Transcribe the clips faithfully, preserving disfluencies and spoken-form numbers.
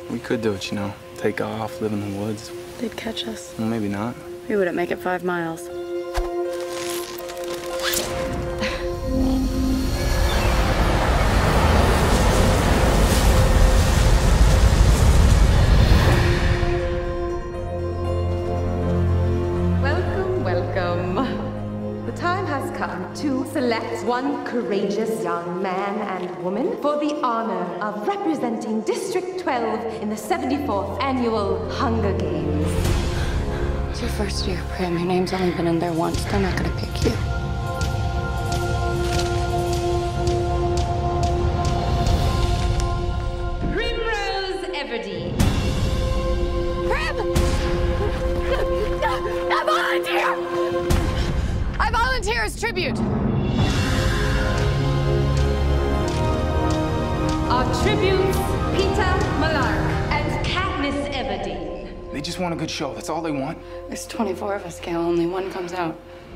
We could do it, you know. Take off, live in the woods. They'd catch us. Well, maybe not. We wouldn't make it five miles. Welcome, welcome. The time has come to select one courageous young man and woman for the honor of representing District twelve in the seventy-fourth Annual Hunger Games. It's your first year, Prim. Your name's only been in there once. They're not gonna pick you. Primrose Everdeen. Prim! I volunteer! I volunteer as tribute. Our tributes, Petra, Mellark, and Katniss Everdeen. They just want a good show. That's all they want. There's twenty-four of us, Gale. Only one comes out.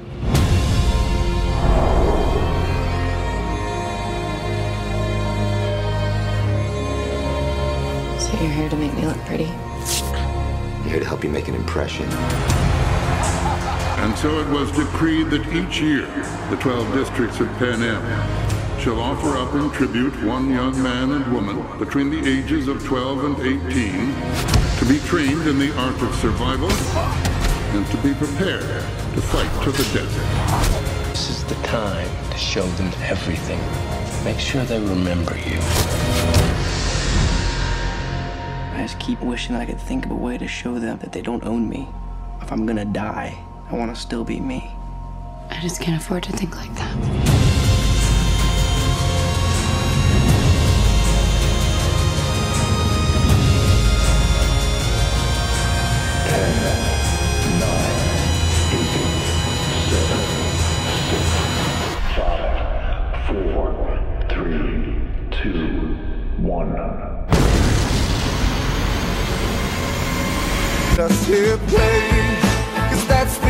So you're here to make me look pretty? I'm here to help you make an impression. And so it was decreed that each year, the twelve districts of Panem shall offer up in tribute one young man and woman between the ages of twelve and eighteen to be trained in the art of survival and to be prepared to fight to the death. This is the time to show them everything. Make sure they remember you. I just keep wishing that I could think of a way to show them that they don't own me. If I'm gonna die, I want to still be me. I just can't afford to think like that. Ten, nine, eight, seven, six, five, four, three, two, one. Just here playing, 'cause that's